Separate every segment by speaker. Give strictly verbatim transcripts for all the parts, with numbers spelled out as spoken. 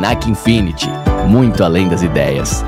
Speaker 1: Senac Infinity, muito além das ideias.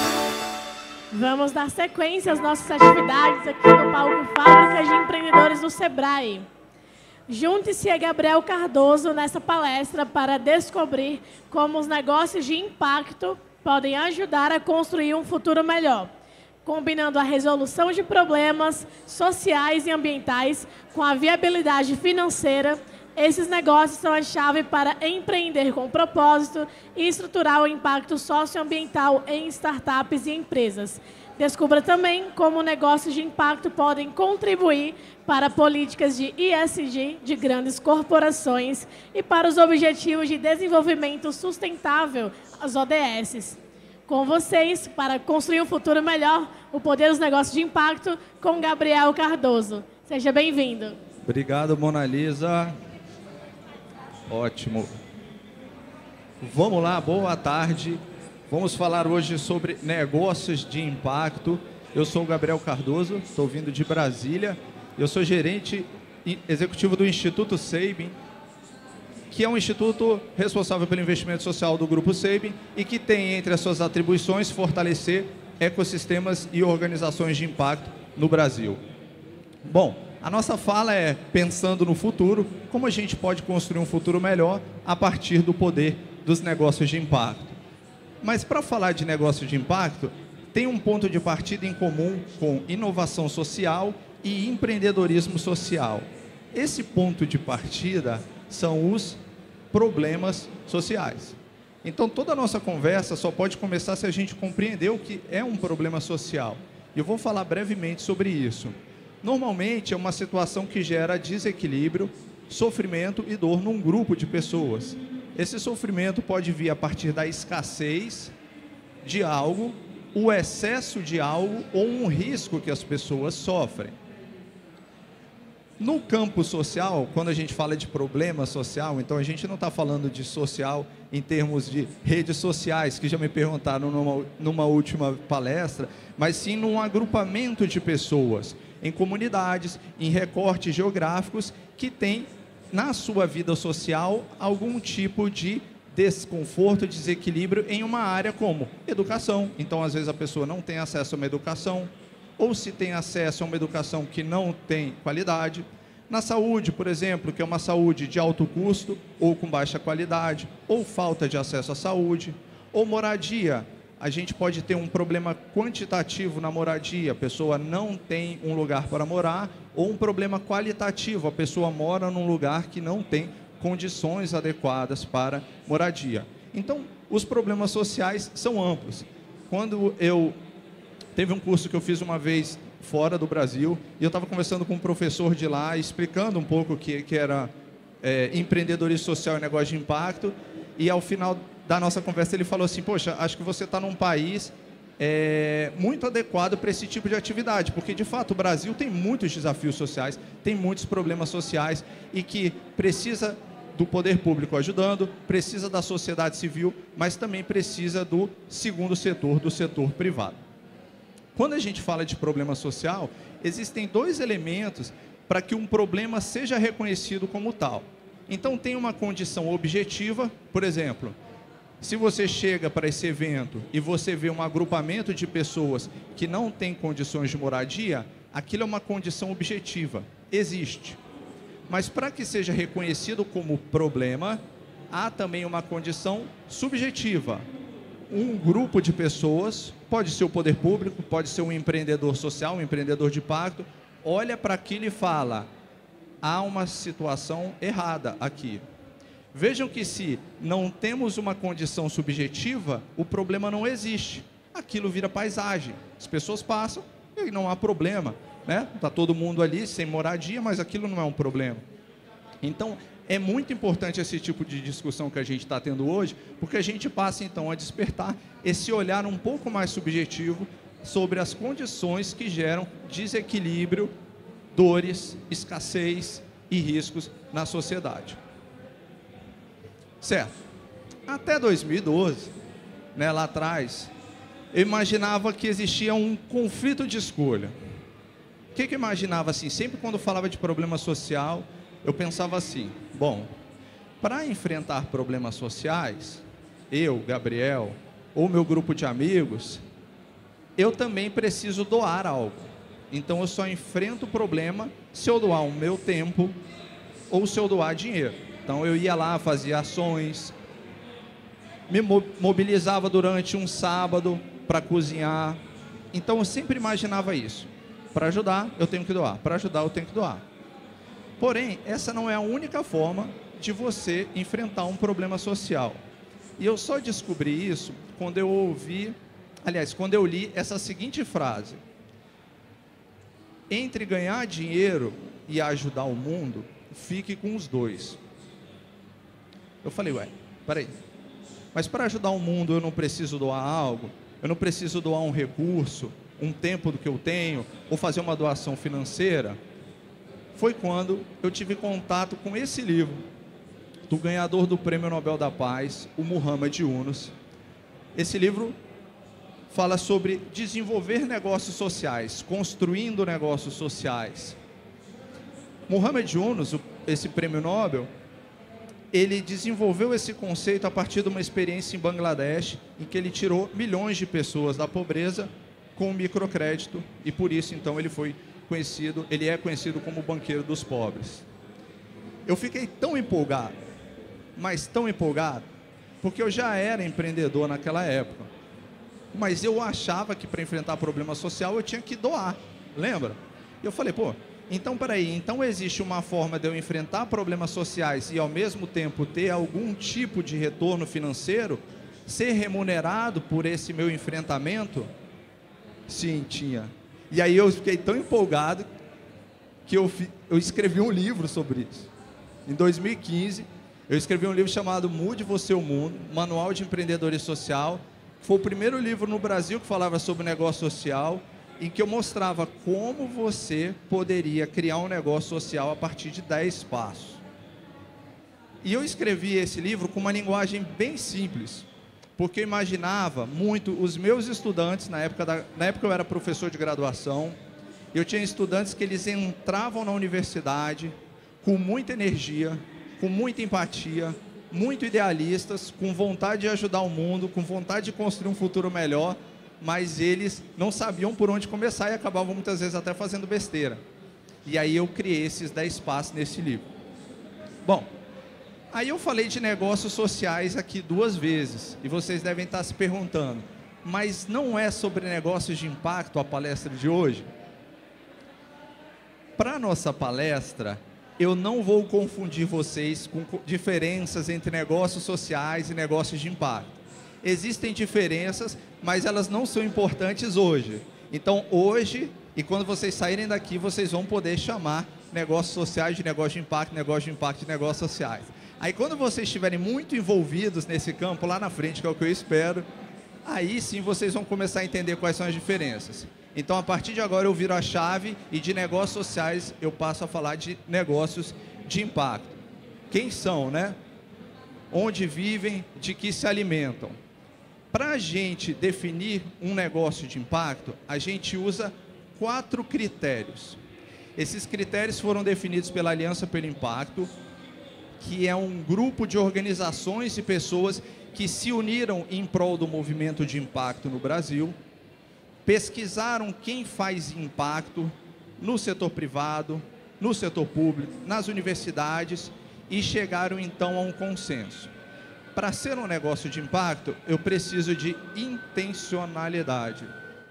Speaker 2: Vamos dar sequência às nossas atividades aqui no palco Fábrica de Empreendedores do Sebrae. Junte-se a Gabriel Cardoso nessa palestra para descobrir como os negócios de impacto podem ajudar a construir um futuro melhor, combinando a resolução de problemas sociais e ambientais com a viabilidade financeira. Esses negócios são a chave para empreender com propósito e estruturar o impacto socioambiental em startups e empresas. Descubra também como negócios de impacto podem contribuir para políticas de E S G de grandes corporações e para os Objetivos de Desenvolvimento Sustentável, as O D S. Com vocês, para construir um futuro melhor, o poder dos negócios de impacto, com Gabriel Cardoso. Seja bem-vindo.
Speaker 3: Obrigado, Mona Lisa. Ótimo. Vamos lá, boa tarde. Vamos falar hoje sobre negócios de impacto. Eu sou o Gabriel Cardoso, estou vindo de Brasília. Eu sou gerente executivo do Instituto Sabin, que é um instituto responsável pelo investimento social do Grupo Sabin e que tem entre as suas atribuições fortalecer ecossistemas e organizações de impacto no Brasil. Bom, a nossa fala é pensando no futuro, como a gente pode construir um futuro melhor a partir do poder dos negócios de impacto. Mas para falar de negócios de impacto, tem um ponto de partida em comum com inovação social e empreendedorismo social. Esse ponto de partida são os problemas sociais. Então, toda a nossa conversa só pode começar se a gente compreender o que é um problema social. E eu vou falar brevemente sobre isso. Normalmente, é uma situação que gera desequilíbrio, sofrimento e dor num grupo de pessoas. Esse sofrimento pode vir a partir da escassez de algo, o excesso de algo ou um risco que as pessoas sofrem. No campo social, quando a gente fala de problema social, então a gente não está falando de social em termos de redes sociais, que já me perguntaram numa, numa última palestra, mas sim num agrupamento de pessoas, em comunidades, em recortes geográficos, que tem na sua vida social algum tipo de desconforto, desequilíbrio em uma área como educação. Então, às vezes, a pessoa não tem acesso a uma educação, ou se tem acesso a uma educação que não tem qualidade. Na saúde, por exemplo, que é uma saúde de alto custo ou com baixa qualidade, ou falta de acesso à saúde, ou moradia. A gente pode ter um problema quantitativo na moradia, a pessoa não tem um lugar para morar, ou um problema qualitativo, a pessoa mora num lugar que não tem condições adequadas para moradia. Então, os problemas sociais são amplos. Quando eu... Teve um curso que eu fiz uma vez fora do Brasil, e eu estava conversando com um professor de lá, explicando um pouco o que, que era é, empreendedorismo social e negócio de impacto, e ao final da nossa conversa ele falou assim, poxa, acho que você está num país é, muito adequado para esse tipo de atividade, porque de fato o Brasil tem muitos desafios sociais, tem muitos problemas sociais, e que precisa do poder público ajudando, precisa da sociedade civil, mas também precisa do segundo setor, do setor privado. Quando a gente fala de problema social, existem dois elementos para que um problema seja reconhecido como tal. Então, tem uma condição objetiva, por exemplo, se você chega para esse evento e você vê um agrupamento de pessoas que não têm condições de moradia, aquilo é uma condição objetiva, existe. Mas para que seja reconhecido como problema, há também uma condição subjetiva. Um grupo de pessoas, pode ser o poder público, pode ser um empreendedor social, um empreendedor de impacto, olha para aquilo e fala, há uma situação errada aqui. Vejam que se não temos uma condição subjetiva, o problema não existe. Aquilo vira paisagem. As pessoas passam e não há problema, né? Está todo mundo ali sem moradia, mas aquilo não é um problema. Então, é muito importante esse tipo de discussão que a gente está tendo hoje, porque a gente passa, então, a despertar esse olhar um pouco mais subjetivo sobre as condições que geram desequilíbrio, dores, escassez e riscos na sociedade. Certo. Até dois mil e doze, né, lá atrás, eu imaginava que existia um conflito de escolha. O que, que eu imaginava assim? Sempre quando eu falava de problema social, eu pensava assim, bom, para enfrentar problemas sociais, eu, Gabriel, ou meu grupo de amigos, eu também preciso doar algo. Então eu só enfrento o problema se eu doar o meu tempo ou se eu doar dinheiro. Então eu ia lá, fazia ações, me mobilizava durante um sábado para cozinhar. Então eu sempre imaginava isso. Para ajudar, eu tenho que doar. Para ajudar, eu tenho que doar. Porém, essa não é a única forma de você enfrentar um problema social. E eu só descobri isso quando eu ouvi, aliás, quando eu li essa seguinte frase: entre ganhar dinheiro e ajudar o mundo, fique com os dois. Eu falei, ué, peraí, mas para ajudar o mundo eu não preciso doar algo? Eu não preciso doar um recurso, um tempo do que eu tenho, ou fazer uma doação financeira? Foi quando eu tive contato com esse livro, do ganhador do Prêmio Nobel da Paz, o Muhammad Yunus. Esse livro fala sobre desenvolver negócios sociais, construindo negócios sociais. Muhammad Yunus, esse prêmio Nobel, ele desenvolveu esse conceito a partir de uma experiência em Bangladesh, em que ele tirou milhões de pessoas da pobreza com o microcrédito, e por isso então ele foi conhecido, ele é conhecido como o banqueiro dos pobres. Eu fiquei tão empolgado, mas tão empolgado, porque eu já era empreendedor naquela época, mas eu achava que para enfrentar problema social eu tinha que doar, lembra? E eu falei, pô, então peraí, então existe uma forma de eu enfrentar problemas sociais e ao mesmo tempo ter algum tipo de retorno financeiro, ser remunerado por esse meu enfrentamento? Sim, tinha. E aí eu fiquei tão empolgado que eu, eu escrevi um livro sobre isso. Em dois mil e quinze, eu escrevi um livro chamado Mude Você o Mundo, Manual de Empreendedorismo Social. Foi o primeiro livro no Brasil que falava sobre negócio social, em que eu mostrava como você poderia criar um negócio social a partir de dez passos. E eu escrevi esse livro com uma linguagem bem simples, porque eu imaginava muito os meus estudantes, na época, da, na época eu era professor de graduação, eu tinha estudantes que eles entravam na universidade com muita energia, com muita empatia, muito idealistas, com vontade de ajudar o mundo, com vontade de construir um futuro melhor, mas eles não sabiam por onde começar e acabavam muitas vezes até fazendo besteira. E aí eu criei esses dez passos nesse livro. Bom, aí eu falei de negócios sociais aqui duas vezes, e vocês devem estar se perguntando, mas não é sobre negócios de impacto a palestra de hoje? Para a nossa palestra, eu não vou confundir vocês com diferenças entre negócios sociais e negócios de impacto. Existem diferenças, mas elas não são importantes hoje. Então, hoje, e quando vocês saírem daqui, vocês vão poder chamar negócios sociais de negócio de impacto, negócio de impacto de negócios sociais. Aí, quando vocês estiverem muito envolvidos nesse campo, lá na frente, que é o que eu espero, aí sim vocês vão começar a entender quais são as diferenças. Então, a partir de agora, eu viro a chave e de negócios sociais eu passo a falar de negócios de impacto. Quem são, né? Onde vivem, de que se alimentam. Para a gente definir um negócio de impacto, a gente usa quatro critérios. Esses critérios foram definidos pela Aliança pelo Impacto, que é um grupo de organizações e pessoas que se uniram em prol do movimento de impacto no Brasil, pesquisaram quem faz impacto no setor privado, no setor público, nas universidades e chegaram então a um consenso. Para ser um negócio de impacto, eu preciso de intencionalidade.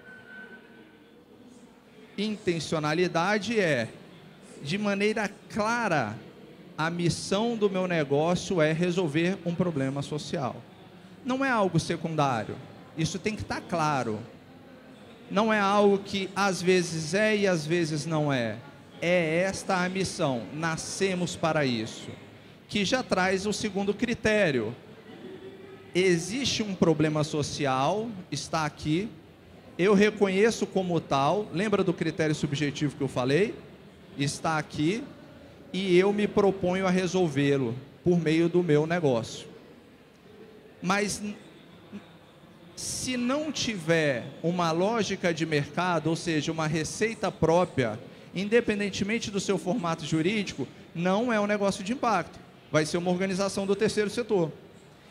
Speaker 3: Intencionalidade é, de maneira clara, a missão do meu negócio é resolver um problema social. Não é algo secundário, isso tem que estar claro. Não é algo que às vezes é e às vezes não é. É esta a missão, nascemos para isso. Que já traz o segundo critério. Existe um problema social, está aqui, eu reconheço como tal, lembra do critério subjetivo que eu falei? Está aqui, e eu me proponho a resolvê-lo por meio do meu negócio. Mas se não tiver uma lógica de mercado, ou seja, uma receita própria, independentemente do seu formato jurídico, não é um negócio de impacto, vai ser uma organização do terceiro setor.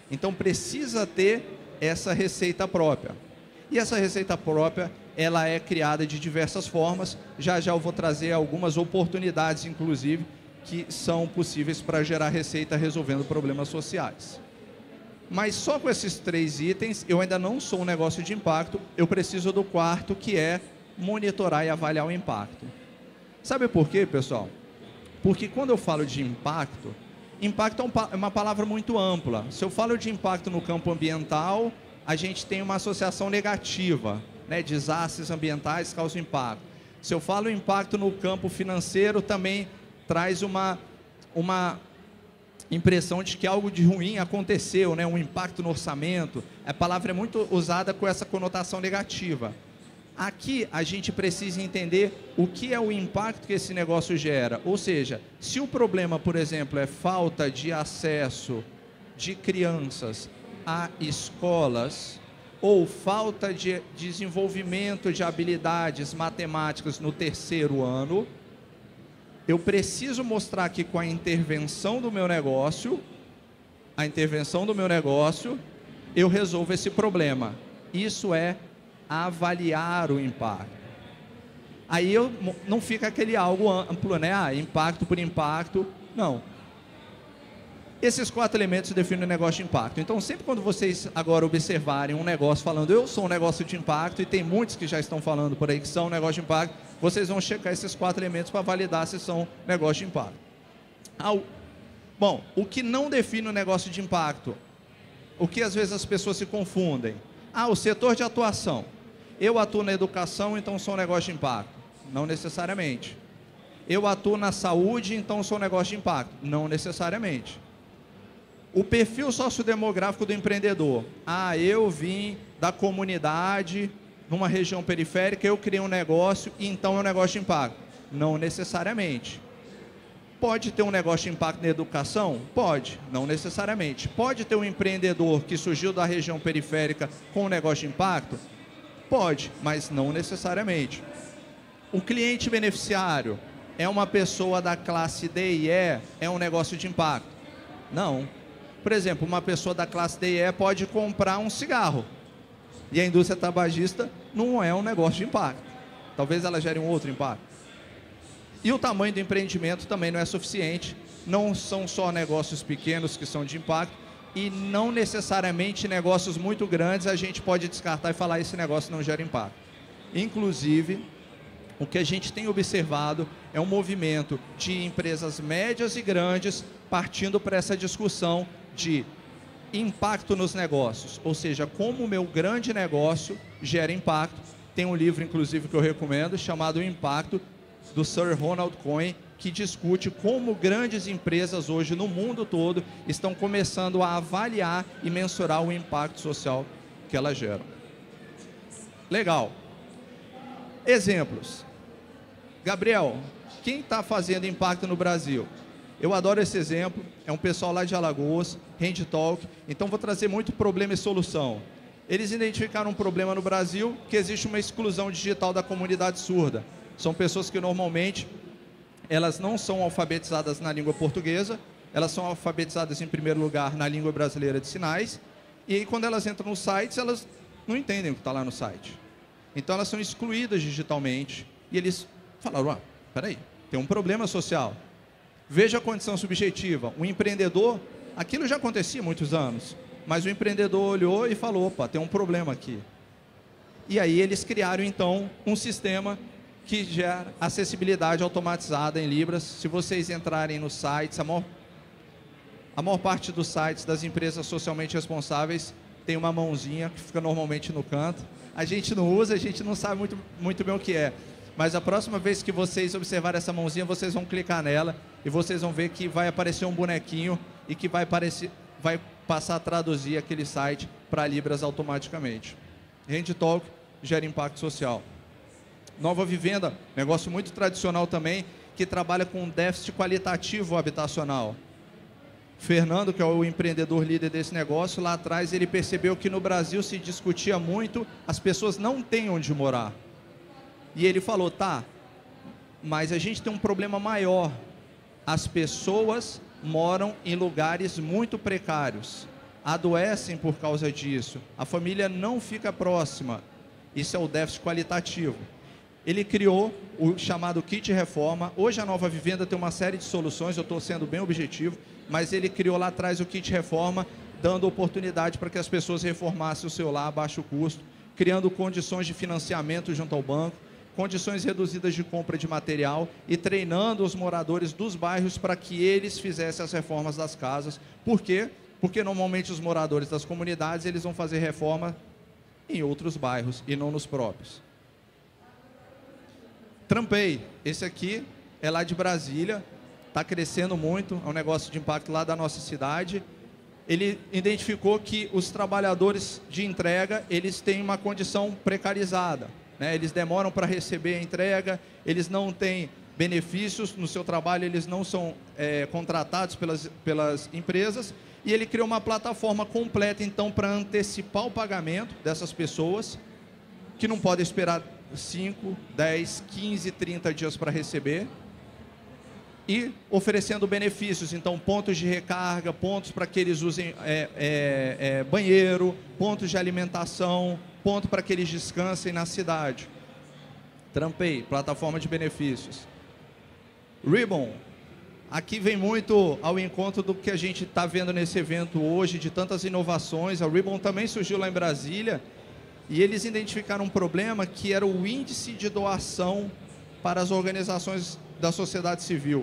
Speaker 3: Então precisa ter essa receita própria. E essa receita própria, ela é criada de diversas formas. Já já eu vou trazer algumas oportunidades, inclusive, que são possíveis para gerar receita resolvendo problemas sociais. Mas só com esses três itens, eu ainda não sou um negócio de impacto, eu preciso do quarto, que é monitorar e avaliar o impacto. Sabe por quê, pessoal? Porque quando eu falo de impacto, impacto é uma palavra muito ampla. Se eu falo de impacto no campo ambiental, a gente tem uma associação negativa, né? Desastres ambientais causam impacto. Se eu falo impacto no campo financeiro, também traz uma, uma impressão de que algo de ruim aconteceu, né? Um impacto no orçamento. A palavra é muito usada com essa conotação negativa. Aqui a gente precisa entender o que é o impacto que esse negócio gera. Ou seja, se o problema, por exemplo, é falta de acesso de crianças a escolas ou falta de desenvolvimento de habilidades matemáticas no terceiro ano, eu preciso mostrar aqui com a intervenção do meu negócio, a intervenção do meu negócio, eu resolvo esse problema. Isso é avaliar o impacto. Aí eu, não fica aquele algo amplo, né? Ah, impacto por impacto. Não. Esses quatro elementos definem o negócio de impacto. Então, sempre quando vocês agora observarem um negócio falando, eu sou um negócio de impacto, e tem muitos que já estão falando por aí que são um negócio de impacto, vocês vão checar esses quatro elementos para validar se são negócio de impacto. Ah, bom, o que não define o negócio de impacto? O que às vezes as pessoas se confundem? Ah, o setor de atuação. Eu atuo na educação, então sou um negócio de impacto. Não necessariamente. Eu atuo na saúde, então sou um negócio de impacto. Não necessariamente. O perfil sociodemográfico do empreendedor. Ah, eu vim da comunidade, numa região periférica, eu criei um negócio, e então é um negócio de impacto. Não necessariamente. Pode ter um negócio de impacto na educação? Pode, não necessariamente. Pode ter um empreendedor que surgiu da região periférica com um negócio de impacto? Pode, mas não necessariamente. O cliente beneficiário é uma pessoa da classe D e E, é um negócio de impacto? Não. Por exemplo, uma pessoa da classe D e E pode comprar um cigarro. E a indústria tabagista não é um negócio de impacto. Talvez ela gere um outro impacto. E o tamanho do empreendimento também não é suficiente. Não são só negócios pequenos que são de impacto. E não necessariamente negócios muito grandes a gente pode descartar e falar esse negócio não gera impacto. Inclusive, o que a gente tem observado é um movimento de empresas médias e grandes partindo para essa discussão de impacto nos negócios, ou seja, como o meu grande negócio gera impacto. Tem um livro, inclusive, que eu recomendo, chamado O Impacto, do Sir Ronald Cohen, que discute como grandes empresas hoje no mundo todo estão começando a avaliar e mensurar o impacto social que elas geram. Legal. Exemplos. Gabriel, quem está fazendo impacto no Brasil? Eu adoro esse exemplo, é um pessoal lá de Alagoas, Hand Talk, então vou trazer muito problema e solução. Eles identificaram um problema no Brasil, que existe uma exclusão digital da comunidade surda. São pessoas que normalmente, elas não são alfabetizadas na língua portuguesa, elas são alfabetizadas em primeiro lugar na língua brasileira de sinais, e aí quando elas entram nos sites, elas não entendem o que está lá no site. Então elas são excluídas digitalmente, e eles falaram, ah, peraí, tem um problema social. Veja a condição subjetiva. O empreendedor, aquilo já acontecia há muitos anos, mas o empreendedor olhou e falou, opa, tem um problema aqui. E aí eles criaram, então, um sistema que gera acessibilidade automatizada em Libras. Se vocês entrarem nos sites, a maior, a maior parte dos sites das empresas socialmente responsáveis tem uma mãozinha que fica normalmente no canto. A gente não usa, a gente não sabe muito, muito bem o que é. Mas a próxima vez que vocês observarem essa mãozinha, vocês vão clicar nela e vocês vão ver que vai aparecer um bonequinho e que vai, aparecer, vai passar a traduzir aquele site para Libras automaticamente. Hand Talk gera impacto social. Nova Vivenda, negócio muito tradicional também, que trabalha com déficit qualitativo habitacional. Fernando, que é o empreendedor líder desse negócio, lá atrás ele percebeu que no Brasil se discutia muito, as pessoas não têm onde morar. E ele falou, tá, mas a gente tem um problema maior. As pessoas moram em lugares muito precários. adoecem por causa disso. A família não fica próxima. Isso é o déficit qualitativo. Ele criou o chamado Kit Reforma. Hoje a Nova Vivenda tem uma série de soluções, eu estou sendo bem objetivo, mas ele criou lá atrás o Kit Reforma, dando oportunidade para que as pessoas reformassem o seu lar a baixo custo, criando condições de financiamento junto ao banco, condições reduzidas de compra de material e treinando os moradores dos bairros para que eles fizessem as reformas das casas. Por quê? Porque normalmente os moradores das comunidades eles vão fazer reforma em outros bairros e não nos próprios. Trampei, esse aqui é lá de Brasília, está crescendo muito, é um negócio de impacto lá da nossa cidade. Ele identificou que os trabalhadores de entrega, eles têm uma condição precarizada, né? Eles demoram para receber a entrega, eles não têm benefícios no seu trabalho, eles não são é, contratados pelas, pelas empresas, e ele criou uma plataforma completa, então, para antecipar o pagamento dessas pessoas, que não podem esperar cinco, dez, quinze, trinta dias para receber, e oferecendo benefícios, então pontos de recarga, pontos para que eles usem é, é, é, banheiro, pontos de alimentação, ponto para que eles descansem na cidade. Trampei, plataforma de benefícios. Ribbon, aqui vem muito ao encontro do que a gente está vendo nesse evento hoje, de tantas inovações. A Ribbon também surgiu lá em Brasília, e eles identificaram um problema que era o índice de doação para as organizações da sociedade civil.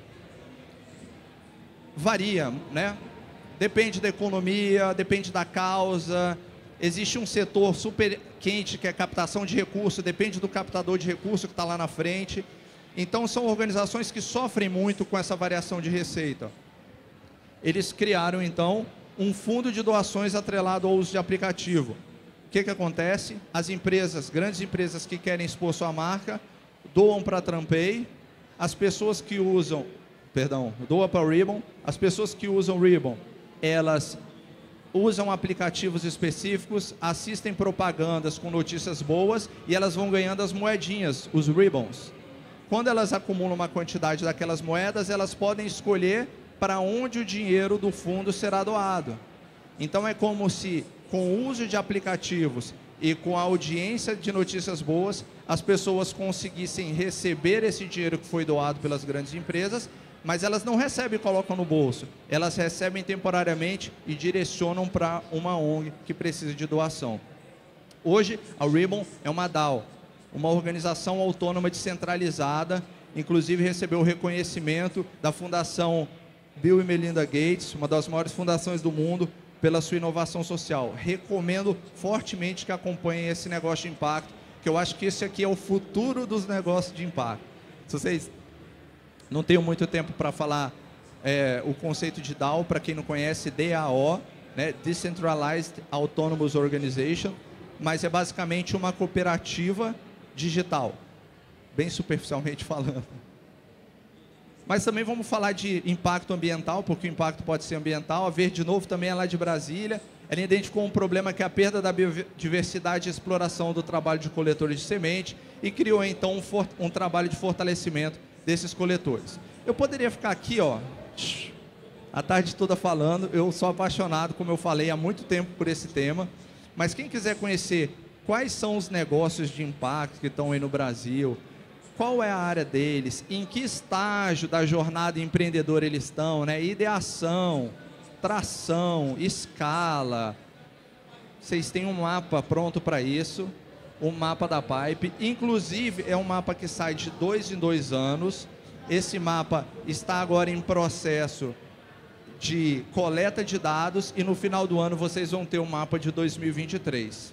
Speaker 3: Varia, né? Depende da economia, depende da causa. Existe um setor super quente que é captação de recursos, depende do captador de recursos que está lá na frente. Então são organizações que sofrem muito com essa variação de receita. Eles criaram então um fundo de doações atrelado ao uso de aplicativo. O que que acontece? As empresas, grandes empresas que querem expor sua marca, doam para a Trampay. As pessoas que usam, perdão, doa para o Ribbon. As pessoas que usam o Ribbon, elas usam aplicativos específicos, assistem propagandas com notícias boas e elas vão ganhando as moedinhas, os Ribbons. Quando elas acumulam uma quantidade daquelas moedas, elas podem escolher para onde o dinheiro do fundo será doado. Então é como se, com o uso de aplicativos e com a audiência de notícias boas, as pessoas conseguissem receber esse dinheiro que foi doado pelas grandes empresas, mas elas não recebem e colocam no bolso. Elas recebem temporariamente e direcionam para uma O N G que precisa de doação. Hoje, a Ribbon é uma D A O, uma organização autônoma descentralizada, inclusive recebeu o reconhecimento da Fundação Bill e Melinda Gates, uma das maiores fundações do mundo, pela sua inovação social. Recomendo fortemente que acompanhem esse negócio de impacto, que eu acho que esse aqui é o futuro dos negócios de impacto. Se vocês não tenho muito tempo para falar é, o conceito de D A O, para quem não conhece, D A O, né, Decentralized Autonomous Organization, mas é basicamente uma cooperativa digital, bem superficialmente falando. Mas também vamos falar de impacto ambiental, porque o impacto pode ser ambiental. A Verde Novo também é lá de Brasília. Ela identificou um problema que é a perda da biodiversidade e exploração do trabalho de coletores de semente e criou então um, for um trabalho de fortalecimento desses coletores. Eu poderia ficar aqui, ó, a tarde toda falando. Eu sou apaixonado, como eu falei, há muito tempo por esse tema. Mas quem quiser conhecer quais são os negócios de impacto que estão aí no Brasil, qual é a área deles, em que estágio da jornada empreendedora eles estão, né? Ideação, tração, escala. Vocês têm um mapa pronto para isso, o mapa da Pipe. Inclusive, é um mapa que sai de dois em dois anos. Esse mapa está agora em processo de coleta de dados e no final do ano vocês vão ter o mapa de dois mil e vinte e três.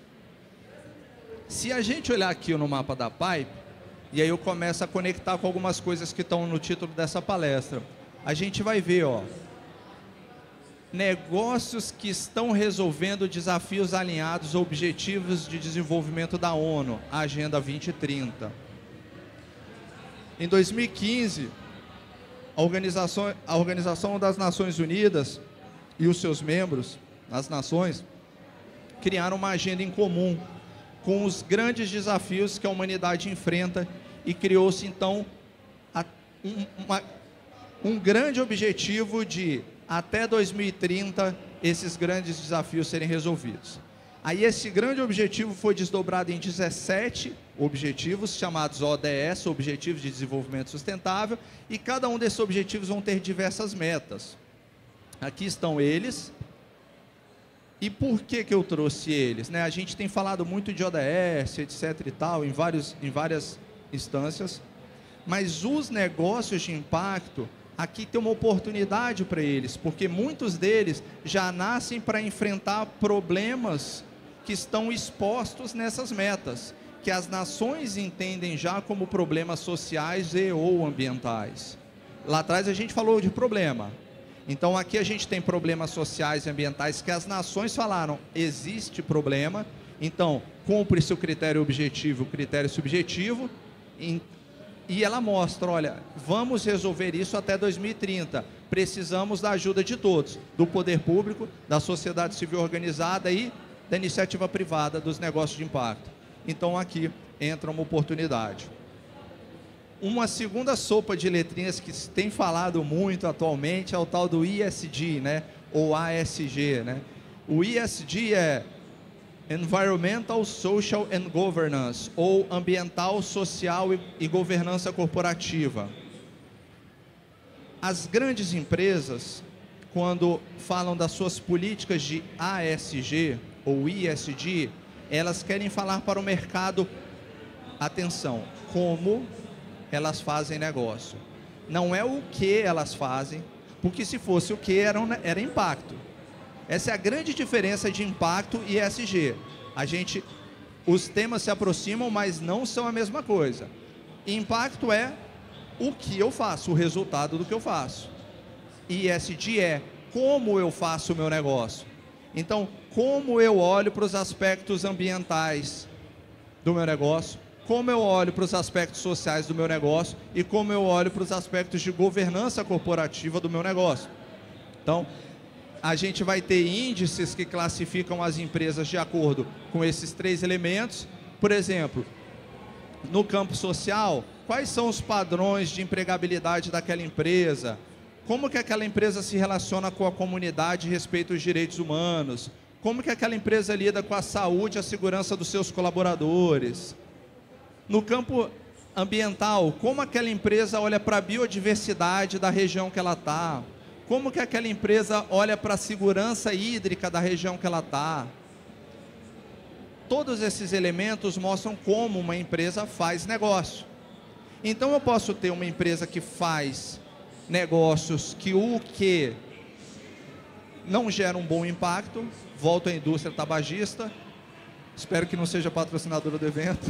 Speaker 3: Se a gente olhar aqui no mapa da Pipe, e aí eu começo a conectar com algumas coisas que estão no título dessa palestra, a gente vai ver, ó, negócios que estão resolvendo desafios alinhados a objetivos de desenvolvimento da ONU, a Agenda vinte trinta. Em dois mil e quinze, a Organização, a Organização das Nações Unidas e os seus membros, as nações, criaram uma agenda em comum com os grandes desafios que a humanidade enfrenta e criou-se, então, a, um, uma, um grande objetivo de, até dois mil e trinta, esses grandes desafios serem resolvidos. Aí esse grande objetivo foi desdobrado em dezessete objetivos, chamados O D S, Objetivos de Desenvolvimento Sustentável, e cada um desses objetivos vão ter diversas metas. Aqui estão eles. E por que que eu trouxe eles? Né? A gente tem falado muito de O D S, etc e tal, em, vários, em várias instâncias, mas os negócios de impacto, aqui tem uma oportunidade para eles, porque muitos deles já nascem para enfrentar problemas que estão expostos nessas metas, que as nações entendem já como problemas sociais e ou ambientais. Lá atrás a gente falou de problema. Então aqui a gente tem problemas sociais e ambientais que as nações falaram, existe problema, então cumpre-se o critério objetivo, o critério subjetivo, e ela mostra, olha, vamos resolver isso até dois mil e trinta, precisamos da ajuda de todos, do poder público, da sociedade civil organizada e da iniciativa privada dos negócios de impacto. Então aqui entra uma oportunidade. Uma segunda sopa de letrinhas que se tem falado muito atualmente é o tal do E S G, né? Ou A S G, né? O E S G é Environmental, Social and Governance, ou Ambiental, Social e Governança Corporativa. As grandes empresas, quando falam das suas políticas de A S G ou E S G, elas querem falar para o mercado, atenção, como elas fazem negócio. Não é o que elas fazem, porque se fosse o que, era, um, era impacto. Essa é a grande diferença de impacto e E S G. A gente, os temas se aproximam, mas não são a mesma coisa. Impacto é o que eu faço, o resultado do que eu faço. E E S G é como eu faço o meu negócio. Então, como eu olho para os aspectos ambientais do meu negócio, como eu olho para os aspectos sociais do meu negócio e como eu olho para os aspectos de governança corporativa do meu negócio. Então, a gente vai ter índices que classificam as empresas de acordo com esses três elementos. Por exemplo, no campo social, quais são os padrões de empregabilidade daquela empresa? Como que aquela empresa se relaciona com a comunidade a respeito dos direitos humanos? Como que aquela empresa lida com a saúde e a segurança dos seus colaboradores? No campo ambiental, como aquela empresa olha para a biodiversidade da região que ela está? Como que aquela empresa olha para a segurança hídrica da região que ela está? Todos esses elementos mostram como uma empresa faz negócio. Então eu posso ter uma empresa que faz negócios que o que não gera um bom impacto, volto à indústria tabagista, espero que não seja patrocinadora do evento.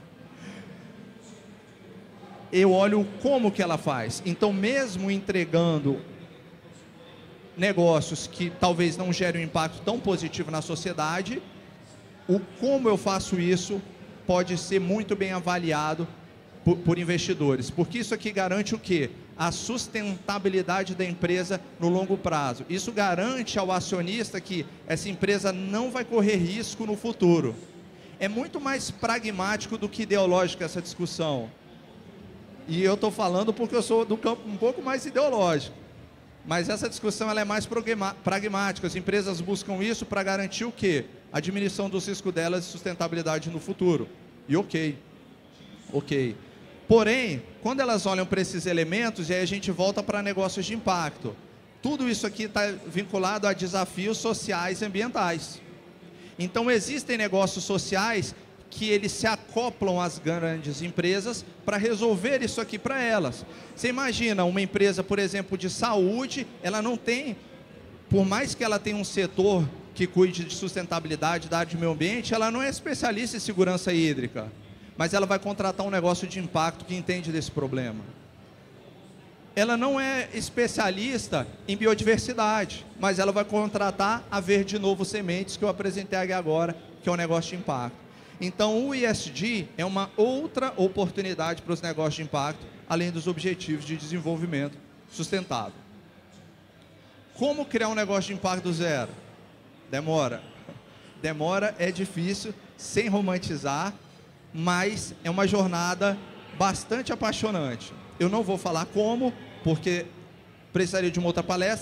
Speaker 3: Eu olho como que ela faz. Então, mesmo entregando negócios que talvez não gerem um impacto tão positivo na sociedade, o como eu faço isso pode ser muito bem avaliado por, por investidores. Porque isso aqui garante o quê? A sustentabilidade da empresa no longo prazo. Isso garante ao acionista que essa empresa não vai correr risco no futuro. É muito mais pragmático do que ideológico essa discussão. E eu estou falando porque eu sou do campo um pouco mais ideológico. Mas essa discussão ela é mais pragmática. As empresas buscam isso para garantir o quê? A diminuição dos riscos delas e sustentabilidade no futuro. E ok. Ok. Porém, quando elas olham para esses elementos, e aí a gente volta para negócios de impacto. Tudo isso aqui está vinculado a desafios sociais e ambientais. Então, existem negócios sociais que eles se acoplam às grandes empresas para resolver isso aqui para elas. Você imagina uma empresa, por exemplo, de saúde, ela não tem, por mais que ela tenha um setor que cuide de sustentabilidade, da área de meio ambiente, ela não é especialista em segurança hídrica, mas ela vai contratar um negócio de impacto que entende desse problema. Ela não é especialista em biodiversidade, mas ela vai contratar a Verde Novo Sementes, que eu apresentei aqui agora, que é um negócio de impacto. Então, o E S G é uma outra oportunidade para os negócios de impacto, além dos objetivos de desenvolvimento sustentável. Como criar um negócio de impacto do zero? Demora. Demora, é difícil, sem romantizar, mas é uma jornada bastante apaixonante. Eu não vou falar como, porque precisaria de uma outra palestra,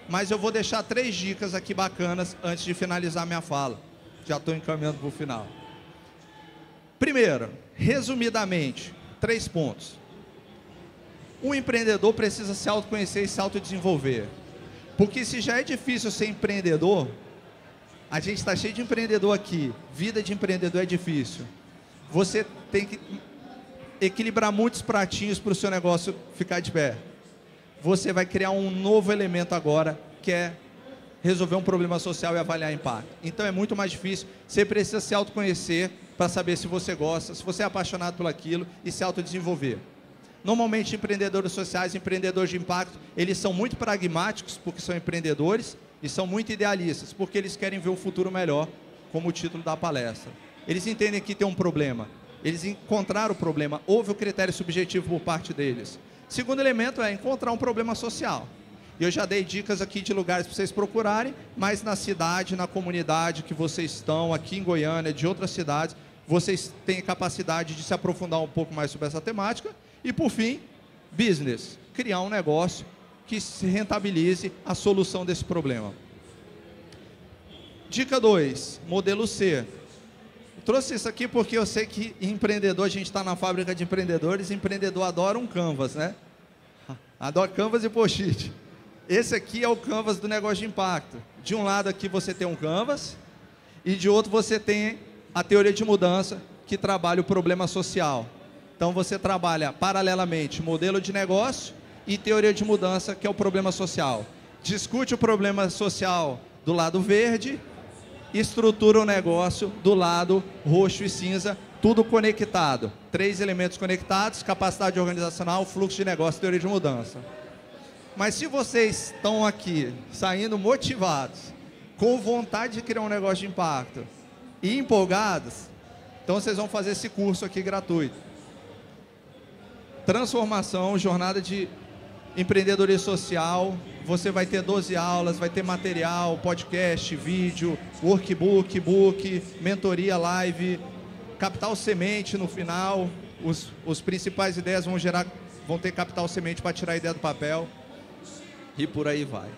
Speaker 3: mas eu vou deixar três dicas aqui bacanas antes de finalizar minha fala. Já estou encaminhando para o final. Primeiro, resumidamente, três pontos. Um empreendedor precisa se autoconhecer e se autodesenvolver. Porque se já é difícil ser empreendedor, a gente está cheio de empreendedor aqui, vida de empreendedor é difícil. Você tem que equilibrar muitos pratinhos para o seu negócio ficar de pé. Você vai criar um novo elemento agora, que é resolver um problema social e avaliar impacto. Então é muito mais difícil, você precisa se autoconhecer para saber se você gosta, se você é apaixonado por aquilo e se autodesenvolver. Normalmente empreendedores sociais, empreendedores de impacto, eles são muito pragmáticos porque são empreendedores e são muito idealistas, porque eles querem ver um futuro melhor, como o título da palestra. Eles entendem que tem um problema, eles encontraram o problema, houve o critério subjetivo por parte deles. Segundo elemento é encontrar um problema social. Eu já dei dicas aqui de lugares para vocês procurarem, mas na cidade, na comunidade que vocês estão, aqui em Goiânia, de outras cidades, vocês têm capacidade de se aprofundar um pouco mais sobre essa temática. E, por fim, business. Criar um negócio que se rentabilize a solução desse problema. Dica dois, modelo C. Eu trouxe isso aqui porque eu sei que empreendedor, a gente está na fábrica de empreendedores, empreendedor adora um canvas, né? Adora canvas e post-it. Esse aqui é o canvas do negócio de impacto. De um lado aqui você tem um canvas e de outro você tem a teoria de mudança que trabalha o problema social. Então você trabalha paralelamente modelo de negócio e teoria de mudança, que é o problema social. Discute o problema social do lado verde, estrutura o negócio do lado roxo e cinza, tudo conectado. Três elementos conectados: capacidade organizacional, fluxo de negócio e teoria de mudança. Mas se vocês estão aqui saindo motivados, com vontade de criar um negócio de impacto e empolgados, então vocês vão fazer esse curso aqui gratuito. Transformação, jornada de empreendedorismo social. Você vai ter doze aulas, vai ter material, podcast, vídeo, workbook, book, mentoria, live, capital semente no final. Os, os principais ideias vão gerar, vão ter capital semente para tirar a ideia do papel. E por aí vai.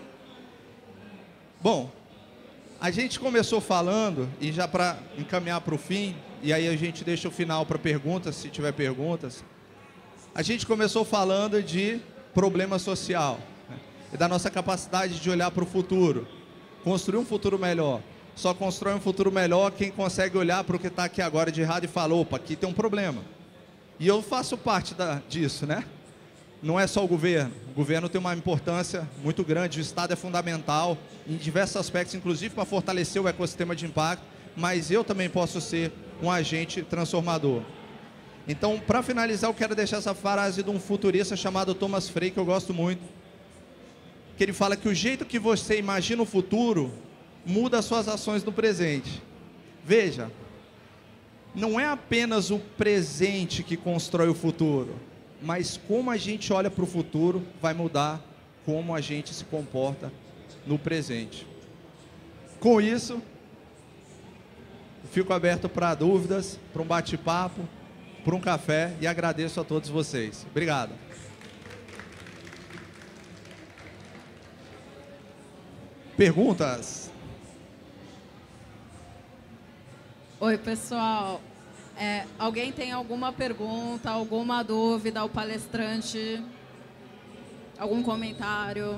Speaker 3: Bom, a gente começou falando, e já para encaminhar para o fim, e aí a gente deixa o final para perguntas, se tiver perguntas. A gente começou falando de problema social, né? E da nossa capacidade de olhar para o futuro, construir um futuro melhor. Só constrói um futuro melhor quem consegue olhar para o que está aqui agora de errado e falar: opa, aqui tem um problema. E eu faço parte da, disso, né? Não é só o governo. O governo tem uma importância muito grande, o Estado é fundamental em diversos aspectos, inclusive para fortalecer o ecossistema de impacto, mas eu também posso ser um agente transformador. Então, para finalizar, eu quero deixar essa frase de um futurista chamado Thomas Frey, que eu gosto muito, que ele fala que o jeito que você imagina o futuro muda as suas ações no presente. Veja, não é apenas o presente que constrói o futuro, mas como a gente olha para o futuro vai mudar como a gente se comporta no presente. Com isso, fico aberto para dúvidas, para um bate-papo, para um café, e agradeço a todos vocês. Obrigado. Perguntas?
Speaker 4: Oi, pessoal. É, alguém tem alguma pergunta, alguma dúvida ao palestrante? Algum comentário?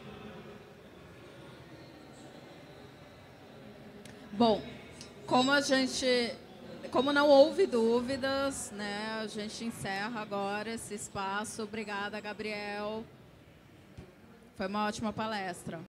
Speaker 4: Bom, como a gente, como não houve dúvidas, né, a gente encerra agora esse espaço. Obrigada, Gabriel. Foi uma ótima palestra.